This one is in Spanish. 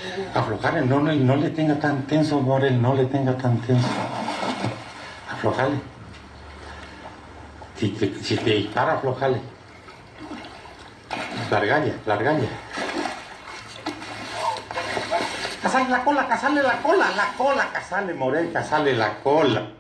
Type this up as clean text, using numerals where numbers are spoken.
Aflojarle, no le tenga tan tenso, Morel, no le tenga tan tenso. Aflojale. Si te dispara, aflojale. Largalla. Cazale la cola, Morel, cazale la cola.